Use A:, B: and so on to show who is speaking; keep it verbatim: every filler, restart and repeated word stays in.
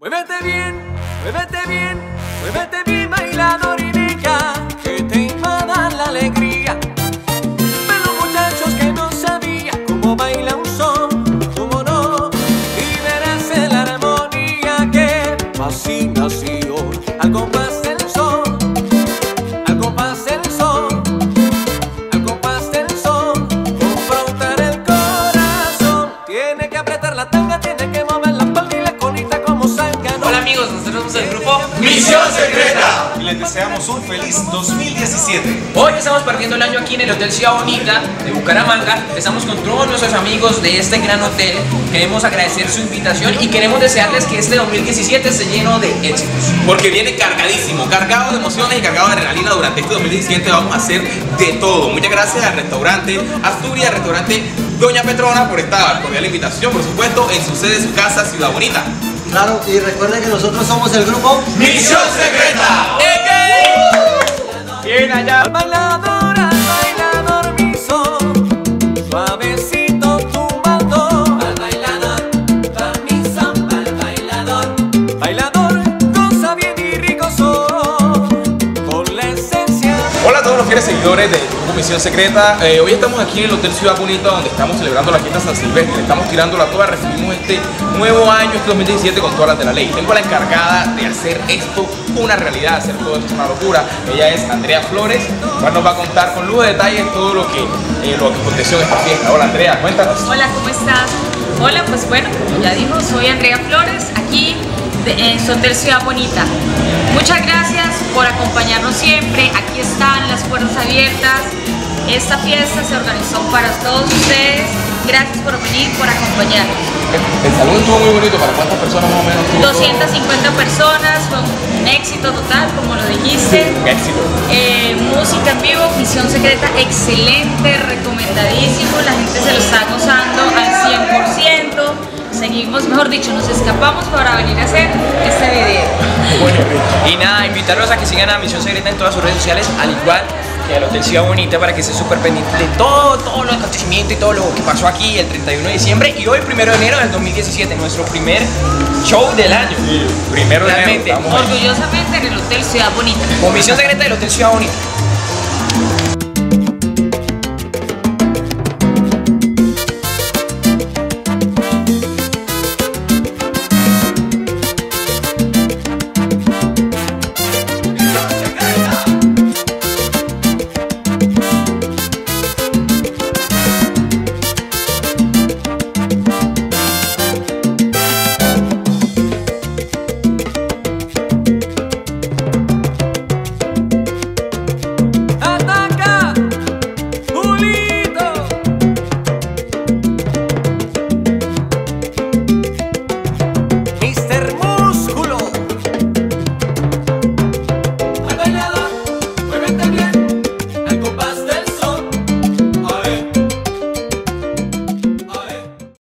A: Muévete bien, muévete bien, muévete bien, bailador y deja que te invada la alegría. Ven los muchachos que no sabían cómo baila un son, cómo no, y verás la armonía que fascina así hoy. Al compás del son, al compás del son, al compás del son, confrontar el corazón. Tiene que apretar la tanga, tiene que mover la espalda y la colita como zángano.
B: Hola amigos, nosotros somos el grupo
C: Misión Secreta y les deseamos un feliz dos mil diecisiete.
B: Hoy estamos partiendo el año aquí en el Hotel Ciudad Bonita de Bucaramanga. Estamos con todos nuestros amigos de este gran hotel. Queremos agradecer su invitación y queremos desearles que este dos mil diecisiete esté lleno de éxitos.
D: Porque viene cargadísimo, cargado de emociones y cargado de adrenalina. Durante este dos mil diecisiete vamos a hacer de todo. Muchas gracias al restaurante Asturias, al restaurante Doña Petrona por esta cordial invitación, por supuesto, en su sede, su casa, Ciudad Bonita.
E: Claro, y recuerden que nosotros somos el grupo
C: Misión Secreta.
B: Bien allá.
A: Al bailador, al bailador mi son, suavecito tumbando. Al bailador, va mi son, al bailador. Bailador, goza bien y rico son, con la esencia.
D: Hola a todos los fieles seguidores de Grupo Misión Secreta. Eh, hoy estamos aquí en el Hotel Ciudad Bonita, donde estamos celebrando la fiesta San Silvestre. Estamos tirando la toda, recibimos este nuevo año, este dos mil diecisiete, con todas las de la ley. Tengo a la encargada de hacer esto una realidad, hacer todo esto una locura. Ella es Andrea Flores, cual nos va a contar con lujo de detalles todo lo que, eh, lo que aconteció en esta fiesta. Hola Andrea, cuéntanos.
F: Hola, ¿cómo estás? Hola, pues bueno, como ya dijo, soy Andrea Flores, aquí de, en Hotel Ciudad Bonita. Muchas gracias por acompañarnos siempre, aquí están las puertas abiertas. Esta fiesta se organizó para todos ustedes. Gracias por venir, por acompañarnos.
D: El salón estuvo muy bonito. ¿Para cuántas personas más o menos estuvo?
F: doscientas cincuenta personas, fue un éxito total, como lo dijiste.
D: Un éxito.
F: Eh, música en vivo, Misión Secreta, excelente, recomendadísimo. La gente se lo está gozando al cien por ciento. Seguimos, mejor dicho, nos escapamos para venir a hacer este video.
B: Bueno, y nada, invitarlos a que sigan a Misión Secreta en todas sus redes sociales, al igual que al Hotel Ciudad Bonita, para que estén súper pendientes de todo, todo los acontecimientos y todo lo que pasó aquí el treinta y uno de diciembre y hoy primero de enero del dos mil diecisiete, nuestro primer show del año.
D: Sí, primero de enero.
B: Realmente,
D: Estamos ahí.
F: Orgullosamente en el Hotel Ciudad Bonita.
B: con Misión Secreta del Hotel Ciudad Bonita.